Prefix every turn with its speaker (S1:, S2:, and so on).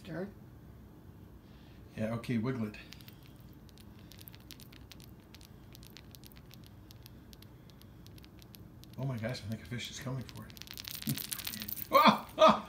S1: Scared?
S2: Yeah, okay, wiggle it. Oh my gosh, I think a fish is coming for it. Oh, oh,